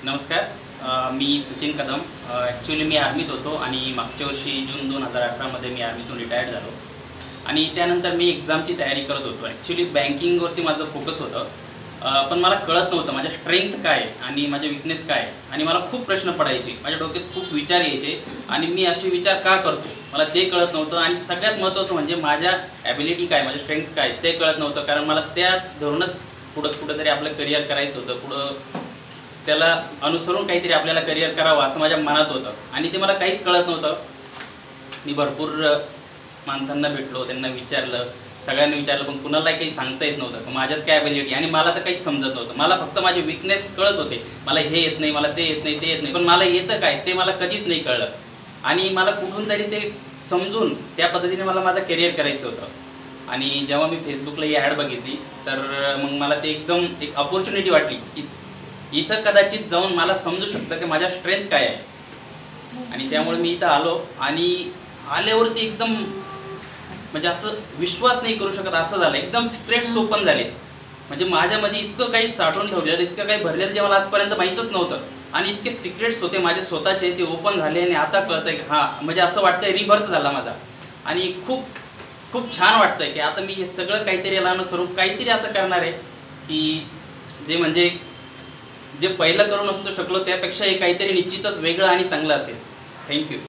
नमस्कार. मी सचिन कदम. ॲक्च्युली मी आर्मीत होतो आणि मागच्या वर्षी जून 2018मध्ये मी आर्मीतून रिटायर्ड झालो आणि त्यानंतर मी एक्झामची तयारी करत होतो. ॲक्च्युली बँकिंगवरती माझं फोकस होतं, पण मला कळत नव्हतं माझ्या स्ट्रेंथ काय आणि माझे विकनेस काय. आणि मला खूप प्रश्न पडायचे, माझ्या डोक्यात खूप विचार यायचे आणि मी असे विचार का करतो मला ते कळत नव्हतं. आणि सगळ्यात महत्त्वाचं म्हणजे माझ्या ॲबिलिटी काय, माझ्या स्ट्रेंथ काय ते कळत नव्हतं. कारण मला त्या धरूनच कुठंतरी आपलं करिअर करायचं होतं, पुढं त्याला अनुसरून काहीतरी आपल्याला करिअर करावं असं माझ्या मनात होतं आणि ते मला काहीच कळत नव्हतं. मी भरपूर माणसांना भेटलो, त्यांना विचारलं, सगळ्यांनी विचारलं, पण कुणालाही काही सांगता येत नव्हतं माझ्यात काय ॲबिलिटी. आणि मला तर काहीच समजत नव्हतं. मला फक्त माझे विकनेस कळत होते. मला हे येत नाही, मला ते येत नाही, ते येत नाही, पण मला येतं काय ते मला कधीच नाही कळलं. आणि मला कुठून तरी ते समजून त्या पद्धतीने मला माझं करिअर करायचं होतं. आणि जेव्हा मी फेसबुकला ही ॲड बघितली तर मग मला ते एकदम एक अपॉर्च्युनिटी वाटली की इथं कदाचित जाऊन मला समजू शकतं की माझ्या स्ट्रेंथ काय आहे. आणि त्यामुळे मी इथं आलो आणि आल्यावरती एकदम म्हणजे असं विश्वास नाही करू शकत असं झालं. एकदम सिक्रेट्स ओपन झाले. म्हणजे माझ्यामध्ये इतकं काही साठवून ठेवलेलं, इतकं काही भरलेलं जे मला आजपर्यंत माहीतच नव्हतं. आणि इतके सिक्रेट्स होते माझे स्वतःचे, ते ओपन झाले आणि आता कळतंय की हां, म्हणजे असं वाटतंय रिबर्थ झाला माझा. आणि खूप खूप छान वाटतंय की आता मी हे सगळं काहीतरी याला अनुसरून काहीतरी असं करणार आहे की जे म्हणजे जे पहिलं करू नसतो शकलो त्यापेक्षा हे काहीतरी निश्चितच वेगळं आणि चांगलं असेल. थँक्यू.